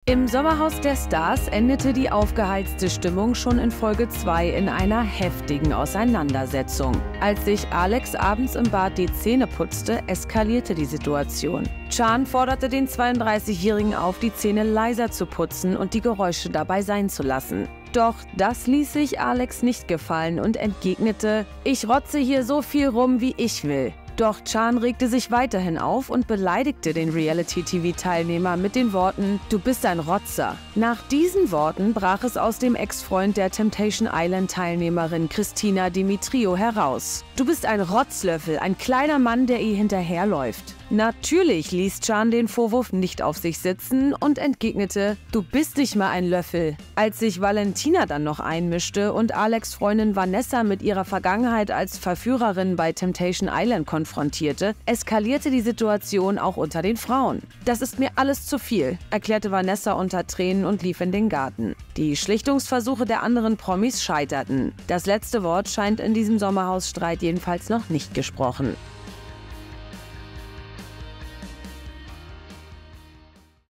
Im Sommerhaus der Stars endete die aufgeheizte Stimmung schon in Folge 2 in einer heftigen Auseinandersetzung. Als sich Alex abends im Bad die Zähne putzte, eskalierte die Situation. Chan forderte den 32-Jährigen auf, die Zähne leiser zu putzen und die Geräusche dabei sein zu lassen. Doch das ließ sich Alex nicht gefallen und entgegnete: „Ich rotze hier so viel rum, wie ich will." Doch Chan regte sich weiterhin auf und beleidigte den Reality-TV-Teilnehmer mit den Worten: „Du bist ein Rotzer." Nach diesen Worten brach es aus dem Ex-Freund der Temptation Island-Teilnehmerin Christina Dimitriou heraus: „Du bist ein Rotzlöffel, ein kleiner Mann, der ihr hinterherläuft." Natürlich ließ Chan den Vorwurf nicht auf sich sitzen und entgegnete: „Du bist nicht mal ein Löffel." Als sich Valentina dann noch einmischte und Alex' Freundin Vanessa mit ihrer Vergangenheit als Verführerin bei Temptation Island konfrontierte, eskalierte die Situation auch unter den Frauen. „Das ist mir alles zu viel", erklärte Vanessa unter Tränen und lief in den Garten. Die Schlichtungsversuche der anderen Promis scheiterten. Das letzte Wort scheint in diesem Sommerhausstreit jedenfalls noch nicht gesprochen.